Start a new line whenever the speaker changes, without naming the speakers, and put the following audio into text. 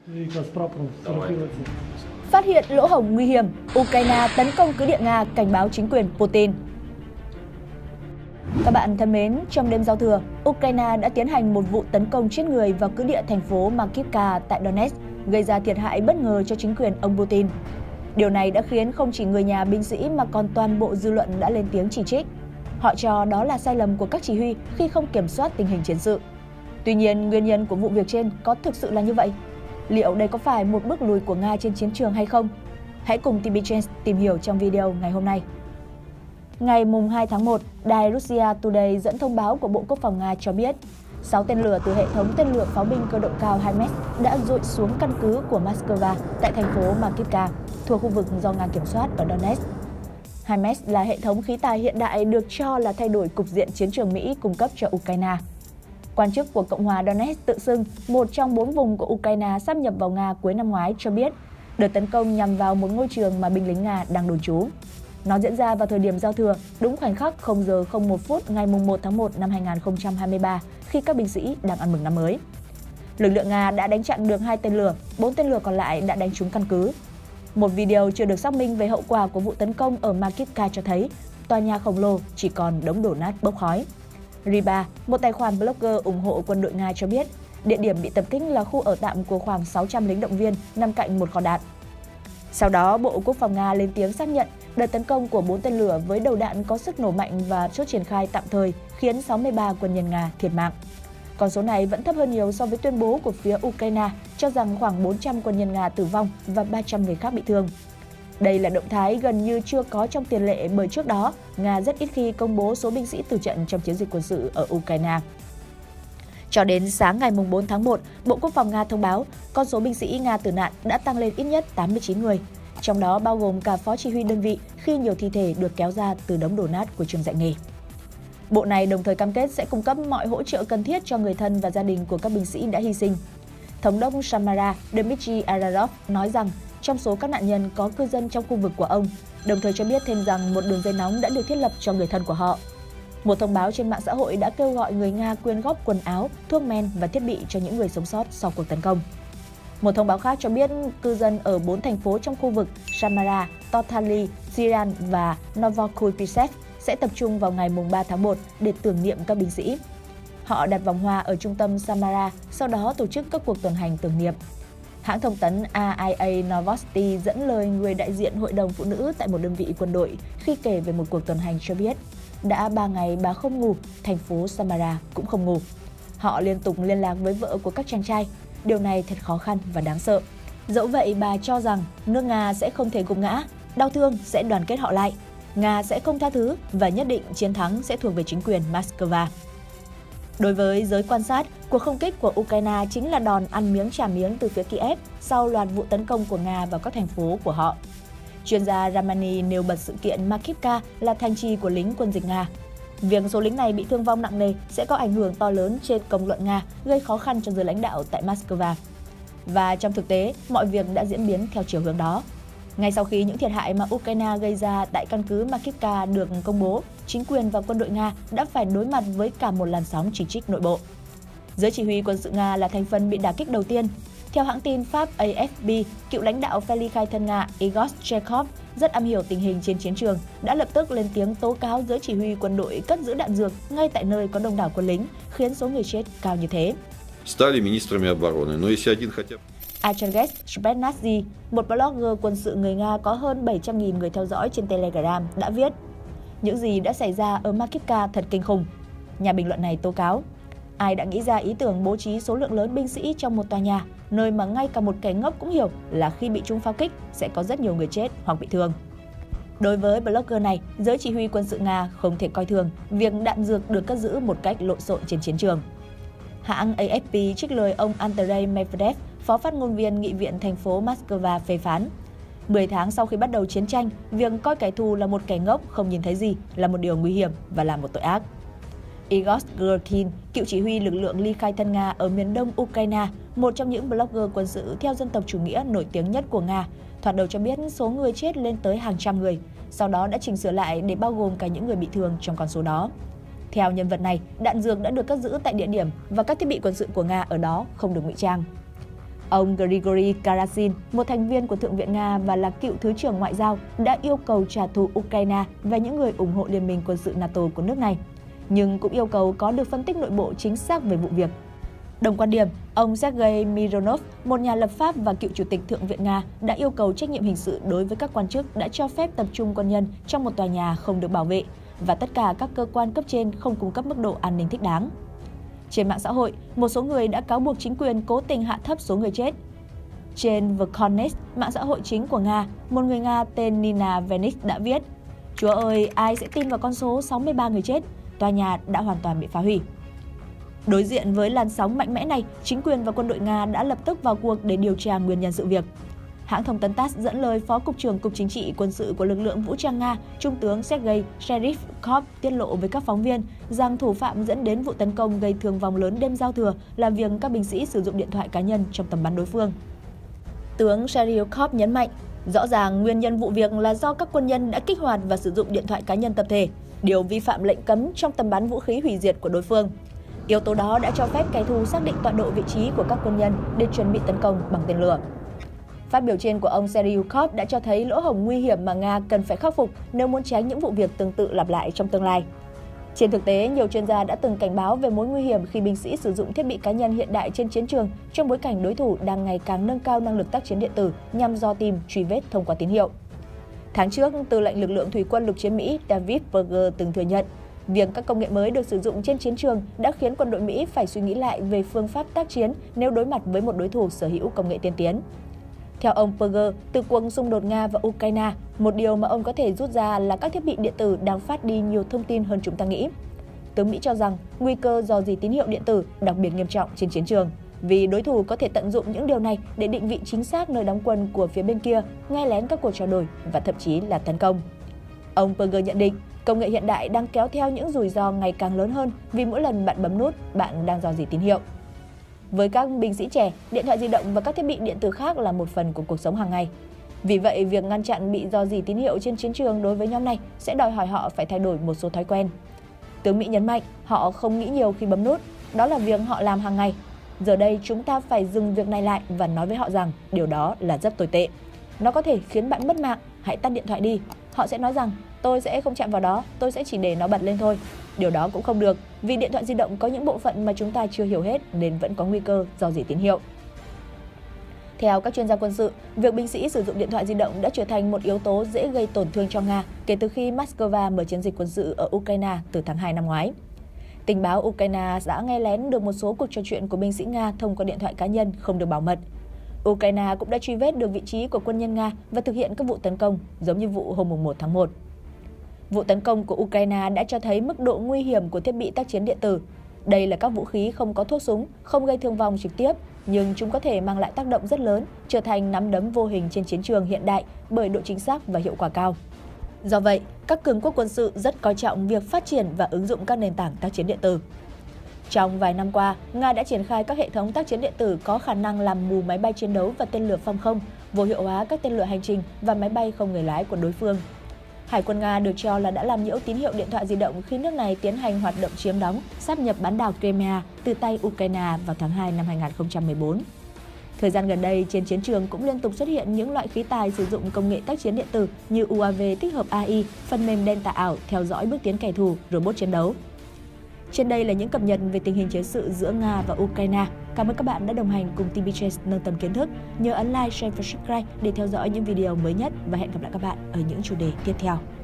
Phát hiện lỗ hổng nguy hiểm, Ukraine tấn công cứ địa Nga, cảnh báo chính quyền Putin. Các bạn thân mến, trong đêm giao thừa, Ukraine đã tiến hành một vụ tấn công chết người vào cứ địa thành phố Makivka tại Donetsk, gây ra thiệt hại bất ngờ cho chính quyền ông Putin. Điều này đã khiến không chỉ người nhà binh sĩ mà còn toàn bộ dư luận đã lên tiếng chỉ trích. Họ cho đó là sai lầm của các chỉ huy khi không kiểm soát tình hình chiến sự. Tuy nhiên, nguyên nhân của vụ việc trên có thực sự là như vậy? Liệu đây có phải một bước lùi của Nga trên chiến trường hay không? Hãy cùng TB Trends tìm hiểu trong video ngày hôm nay. Ngày 2 tháng 1, đài Russia Today dẫn thông báo của Bộ Quốc phòng Nga cho biết 6 tên lửa từ hệ thống tên lửa pháo binh cơ động cao HIMARS đã dội xuống căn cứ của Moscow tại thành phố Makivka, thuộc khu vực do Nga kiểm soát ở Donetsk. HIMARS là hệ thống khí tài hiện đại được cho là thay đổi cục diện chiến trường Mỹ cung cấp cho Ukraine. Quan chức của Cộng hòa Donetsk tự xưng, một trong 4 vùng của Ukraine sáp nhập vào Nga cuối năm ngoái cho biết, đợt tấn công nhằm vào một ngôi trường mà binh lính Nga đang đồn trú. Nó diễn ra vào thời điểm giao thừa, đúng khoảnh khắc 0 giờ 01 phút ngày 1 tháng 1 năm 2023, khi các binh sĩ đang ăn mừng năm mới. Lực lượng Nga đã đánh chặn được 2 tên lửa, 4 tên lửa còn lại đã đánh trúng căn cứ. Một video chưa được xác minh về hậu quả của vụ tấn công ở Makivka cho thấy tòa nhà khổng lồ chỉ còn đống đổ nát bốc khói. Riba, một tài khoản blogger ủng hộ quân đội Nga cho biết, địa điểm bị tập kích là khu ở tạm của khoảng 600 lính động viên nằm cạnh một kho đạn. Sau đó, Bộ Quốc phòng Nga lên tiếng xác nhận đợt tấn công của 4 tên lửa với đầu đạn có sức nổ mạnh và chốt triển khai tạm thời khiến 63 quân nhân Nga thiệt mạng. Con số này vẫn thấp hơn nhiều so với tuyên bố của phía Ukraine cho rằng khoảng 400 quân nhân Nga tử vong và 300 người khác bị thương. Đây là động thái gần như chưa có trong tiền lệ bởi trước đó, Nga rất ít khi công bố số binh sĩ tử trận trong chiến dịch quân sự ở Ukraine. Cho đến sáng ngày 4 tháng 1, Bộ Quốc phòng Nga thông báo con số binh sĩ Nga tử nạn đã tăng lên ít nhất 89 người, trong đó bao gồm cả phó chỉ huy đơn vị khi nhiều thi thể được kéo ra từ đống đổ nát của trường dạy nghề. Bộ này đồng thời cam kết sẽ cung cấp mọi hỗ trợ cần thiết cho người thân và gia đình của các binh sĩ đã hy sinh. Thống đốc Samara Dmitry Ararov nói rằng trong số các nạn nhân có cư dân trong khu vực của ông, đồng thời cho biết thêm rằng một đường dây nóng đã được thiết lập cho người thân của họ. Một thông báo trên mạng xã hội đã kêu gọi người Nga quyên góp quần áo, thuốc men và thiết bị cho những người sống sót sau cuộc tấn công. Một thông báo khác cho biết cư dân ở 4 thành phố trong khu vực Samara, Totaly, Ziran và Novokupisev sẽ tập trung vào ngày 3 tháng 1 để tưởng niệm các binh sĩ. Họ đặt vòng hoa ở trung tâm Samara, sau đó tổ chức các cuộc tuần hành tưởng niệm. Hãng thông tấn RIA Novosti dẫn lời người đại diện Hội đồng Phụ nữ tại một đơn vị quân đội khi kể về một cuộc tuần hành cho biết đã 3 ngày bà không ngủ, thành phố Samara cũng không ngủ. Họ liên tục liên lạc với vợ của các chàng trai. Điều này thật khó khăn và đáng sợ. Dẫu vậy, bà cho rằng nước Nga sẽ không thể gục ngã, đau thương sẽ đoàn kết họ lại. Nga sẽ không tha thứ và nhất định chiến thắng sẽ thuộc về chính quyền Moscow. Đối với giới quan sát, cuộc không kích của Ukraine chính là đòn ăn miếng trả miếng từ phía Kiev sau loạt vụ tấn công của Nga vào các thành phố của họ. Chuyên gia Ramani nêu bật sự kiện Makivka là thành trì của lính quân dịch Nga. Việc số lính này bị thương vong nặng nề sẽ có ảnh hưởng to lớn trên công luận Nga, gây khó khăn cho giới lãnh đạo tại Moscow. Và trong thực tế, mọi việc đã diễn biến theo chiều hướng đó. Ngay sau khi những thiệt hại mà Ukraine gây ra tại căn cứ Makivka được công bố, chính quyền và quân đội Nga đã phải đối mặt với cả một làn sóng chỉ trích nội bộ. Giới chỉ huy quân sự Nga là thành phần bị đả kích đầu tiên. Theo hãng tin Pháp AFP, cựu lãnh đạo phe ly khai thân Nga Igor Chekhov rất am hiểu tình hình trên chiến trường, đã lập tức lên tiếng tố cáo giới chỉ huy quân đội cất giữ đạn dược ngay tại nơi có đông đảo quân lính, khiến số người chết cao như thế. Archangelsk Shpetnadze, một blogger quân sự người Nga có hơn 700.000 người theo dõi trên Telegram, đã viết: những gì đã xảy ra ở Makivka thật kinh khủng. Nhà bình luận này tố cáo: ai đã nghĩ ra ý tưởng bố trí số lượng lớn binh sĩ trong một tòa nhà, nơi mà ngay cả một kẻ ngốc cũng hiểu là khi bị trúng pháo kích sẽ có rất nhiều người chết hoặc bị thương. Đối với blogger này, giới chỉ huy quân sự Nga không thể coi thường việc đạn dược được cất giữ một cách lộn xộn trên chiến trường. Hãng AFP trích lời ông Andrei Medvedev, phó phát ngôn viên nghị viện thành phố Moscow phê phán: 10 tháng sau khi bắt đầu chiến tranh, việc coi kẻ thù là một kẻ ngốc không nhìn thấy gì là một điều nguy hiểm và là một tội ác. Igor Girkin, cựu chỉ huy lực lượng ly khai thân Nga ở miền đông Ukraine, một trong những blogger quân sự theo dân tộc chủ nghĩa nổi tiếng nhất của Nga, thoạt đầu cho biết số người chết lên tới hàng trăm người, sau đó đã chỉnh sửa lại để bao gồm cả những người bị thương trong con số đó. Theo nhân vật này, đạn dược đã được cất giữ tại địa điểm và các thiết bị quân sự của Nga ở đó không được ngụy trang. Ông Grigory Karasin, một thành viên của Thượng viện Nga và là cựu Thứ trưởng Ngoại giao, đã yêu cầu trả thù Ukraine và những người ủng hộ liên minh quân sự NATO của nước này, nhưng cũng yêu cầu có được phân tích nội bộ chính xác về vụ việc. Đồng quan điểm, ông Sergei Mironov, một nhà lập pháp và cựu chủ tịch Thượng viện Nga, đã yêu cầu trách nhiệm hình sự đối với các quan chức đã cho phép tập trung quân nhân trong một tòa nhà không được bảo vệ và tất cả các cơ quan cấp trên không cung cấp mức độ an ninh thích đáng. Trên mạng xã hội, một số người đã cáo buộc chính quyền cố tình hạ thấp số người chết. Trên Verkhonet, mạng xã hội chính của Nga, một người Nga tên Nina Venik đã viết: "Chúa ơi, ai sẽ tin vào con số 63 người chết? Tòa nhà đã hoàn toàn bị phá hủy." Đối diện với làn sóng mạnh mẽ này, chính quyền và quân đội Nga đã lập tức vào cuộc để điều tra nguyên nhân sự việc. Hãng thông tấn TASS dẫn lời Phó Cục trưởng Cục Chính trị Quân sự của lực lượng vũ trang Nga, Trung tướng Sergei Sherifkov tiết lộ với các phóng viên rằng thủ phạm dẫn đến vụ tấn công gây thương vong lớn đêm giao thừa là việc các binh sĩ sử dụng điện thoại cá nhân trong tầm bắn đối phương. Tướng Sherifkov nhấn mạnh, rõ ràng nguyên nhân vụ việc là do các quân nhân đã kích hoạt và sử dụng điện thoại cá nhân tập thể, điều vi phạm lệnh cấm trong tầm bắn vũ khí hủy diệt của đối phương. Yếu tố đó đã cho phép kẻ thù xác định tọa độ vị trí của các quân nhân để chuẩn bị tấn công bằng tên lửa. Phát biểu trên của ông Sherifkov đã cho thấy lỗ hổng nguy hiểm mà Nga cần phải khắc phục nếu muốn tránh những vụ việc tương tự lặp lại trong tương lai. Trên thực tế, nhiều chuyên gia đã từng cảnh báo về mối nguy hiểm khi binh sĩ sử dụng thiết bị cá nhân hiện đại trên chiến trường trong bối cảnh đối thủ đang ngày càng nâng cao năng lực tác chiến điện tử nhằm dò tìm, truy vết thông qua tín hiệu. Tháng trước, Tư lệnh lực lượng thủy quân lục chiến Mỹ David Berger từng thừa nhận, việc các công nghệ mới được sử dụng trên chiến trường đã khiến quân đội Mỹ phải suy nghĩ lại về phương pháp tác chiến nếu đối mặt với một đối thủ sở hữu công nghệ tiên tiến. Theo ông Berger, từ cuộc xung đột Nga và Ukraine, một điều mà ông có thể rút ra là các thiết bị điện tử đang phát đi nhiều thông tin hơn chúng ta nghĩ. Tướng Mỹ cho rằng nguy cơ rò rỉ tín hiệu điện tử đặc biệt nghiêm trọng trên chiến trường, vì đối thủ có thể tận dụng những điều này để định vị chính xác nơi đóng quân của phía bên kia, nghe lén các cuộc trao đổi và thậm chí là tấn công. Ông Berger nhận định, công nghệ hiện đại đang kéo theo những rủi ro ngày càng lớn hơn vì mỗi lần bạn bấm nút, bạn đang rò rỉ tín hiệu. Với các binh sĩ trẻ, điện thoại di động và các thiết bị điện tử khác là một phần của cuộc sống hàng ngày. Vì vậy, việc ngăn chặn bị rò rỉ tín hiệu trên chiến trường đối với nhóm này sẽ đòi hỏi họ phải thay đổi một số thói quen. Tướng Mỹ nhấn mạnh, họ không nghĩ nhiều khi bấm nút, đó là việc họ làm hàng ngày. Giờ đây, chúng ta phải dừng việc này lại và nói với họ rằng điều đó là rất tồi tệ. Nó có thể khiến bạn mất mạng, hãy tắt điện thoại đi. Họ sẽ nói rằng, tôi sẽ không chạm vào đó, tôi sẽ chỉ để nó bật lên thôi. Điều đó cũng không được, vì điện thoại di động có những bộ phận mà chúng ta chưa hiểu hết nên vẫn có nguy cơ rò rỉ tín hiệu. Theo các chuyên gia quân sự, việc binh sĩ sử dụng điện thoại di động đã trở thành một yếu tố dễ gây tổn thương cho Nga kể từ khi Moscow mở chiến dịch quân sự ở Ukraine từ tháng 2 năm ngoái. Tình báo Ukraine đã nghe lén được một số cuộc trò chuyện của binh sĩ Nga thông qua điện thoại cá nhân không được bảo mật. Ukraine cũng đã truy vết được vị trí của quân nhân Nga và thực hiện các vụ tấn công, giống như vụ hôm 1 tháng 1. Vụ tấn công của Ukraine đã cho thấy mức độ nguy hiểm của thiết bị tác chiến điện tử. Đây là các vũ khí không có thuốc súng, không gây thương vong trực tiếp, nhưng chúng có thể mang lại tác động rất lớn, trở thành nắm đấm vô hình trên chiến trường hiện đại bởi độ chính xác và hiệu quả cao. Do vậy, các cường quốc quân sự rất coi trọng việc phát triển và ứng dụng các nền tảng tác chiến điện tử. Trong vài năm qua, Nga đã triển khai các hệ thống tác chiến điện tử có khả năng làm mù máy bay chiến đấu và tên lửa phòng không, vô hiệu hóa các tên lửa hành trình và máy bay không người lái của đối phương. Hải quân Nga được cho là đã làm nhiễu tín hiệu điện thoại di động khi nước này tiến hành hoạt động chiếm đóng, sáp nhập bán đảo Crimea từ tay Ukraine vào tháng 2 năm 2014. Thời gian gần đây, trên chiến trường cũng liên tục xuất hiện những loại khí tài sử dụng công nghệ tác chiến điện tử như UAV tích hợp AI, phần mềm đen tạ ảo theo dõi bước tiến kẻ thù, robot chiến đấu. Trên đây là những cập nhật về tình hình chiến sự giữa Nga và Ukraine. Cảm ơn các bạn đã đồng hành cùng TVBS nâng tầm kiến thức. Nhớ ấn like, share và subscribe để theo dõi những video mới nhất và hẹn gặp lại các bạn ở những chủ đề tiếp theo.